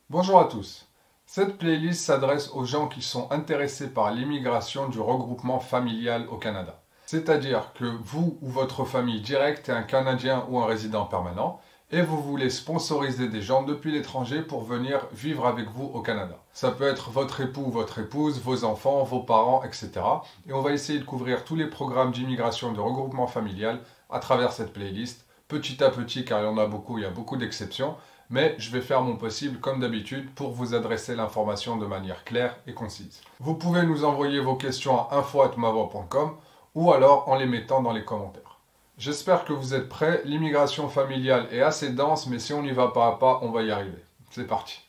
Bonjour à tous. Cette playlist s'adresse aux gens qui sont intéressés par l'immigration du regroupement familial au Canada. C'est-à-dire que vous ou votre famille directe est un Canadien ou un résident permanent et vous voulez sponsoriser des gens depuis l'étranger pour venir vivre avec vous au Canada. Ça peut être votre époux ou votre épouse, vos enfants, vos parents, etc. Et on va essayer de couvrir tous les programmes d'immigration de regroupement familial à travers cette playlist, petit à petit car il y en a beaucoup, il y a beaucoup d'exceptions. Mais je vais faire mon possible comme d'habitude pour vous adresser l'information de manière claire et concise. Vous pouvez nous envoyer vos questions à info@mavoix.com ou alors en les mettant dans les commentaires. J'espère que vous êtes prêts, l'immigration familiale est assez dense mais si on y va pas à pas, on va y arriver. C'est parti.